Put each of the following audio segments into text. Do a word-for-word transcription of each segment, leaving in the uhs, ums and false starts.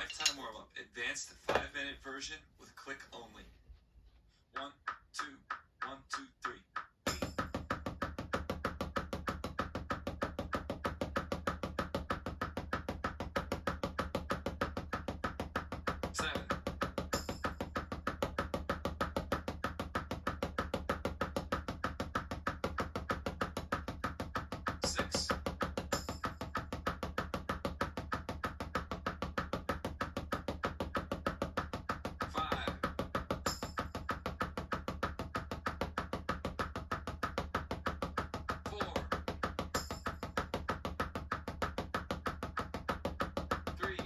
lifetime warm-up, advanced five-minute version with click only. One, two, one, two, three. Seven. Six. Five. Four. Three.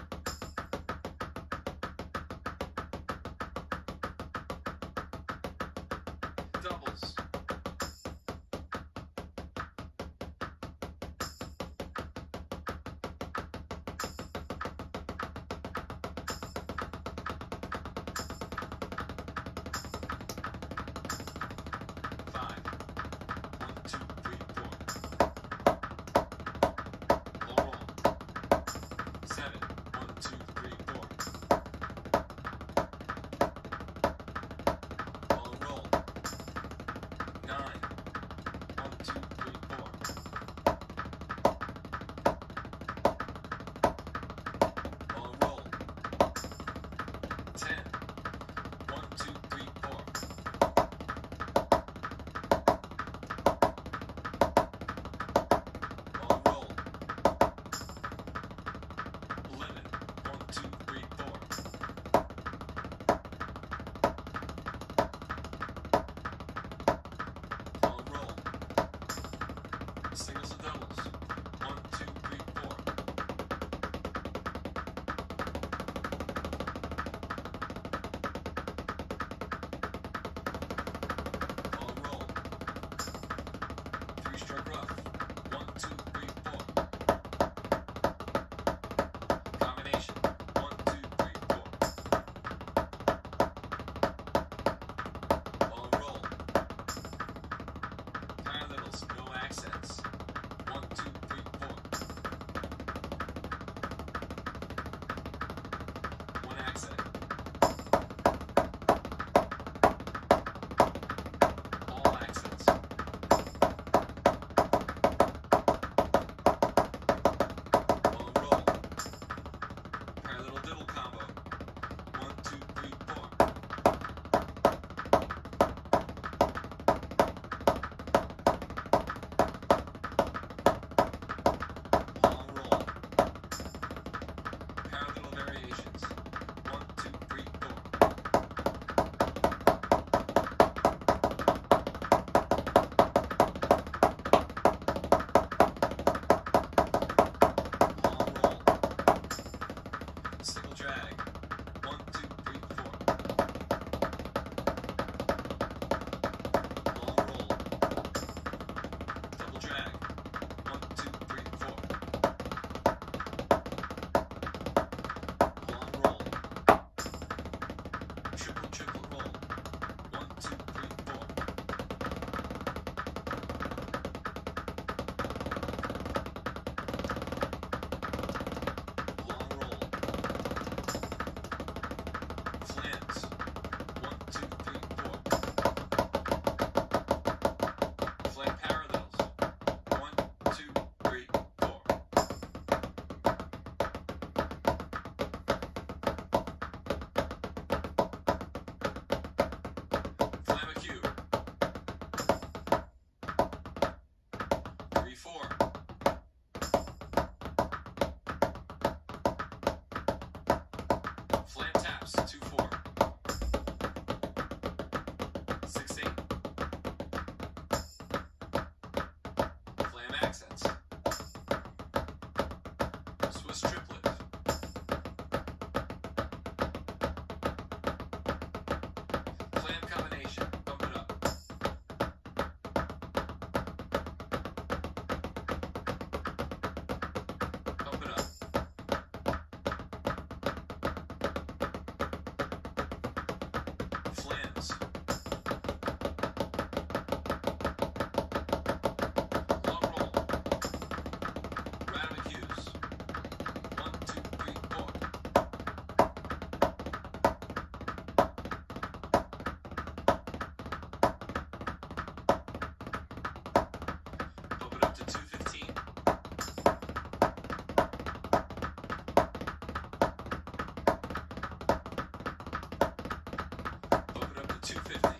Doubles. Five. One, two, three, four. Low roll. Seven. One, two, three, four. Low roll. Nine. One, two, three, four. Low roll. Ten. One, two, three, four. Low roll. Eleven. One, two, three, four. Low roll. Singles and doubles. One, two, three, four. Low roll. Three stroke rough. One, two, three, four. Combination. One, two, three, four. Low roll. Paraddidles, no accents. One, two, three, four. One accent. All accents. Low roll. Paraddidle diddle combo. One, two, three, four. Long roll. Paraddidle variations. One, two, three, four. Long roll. Single two fifty.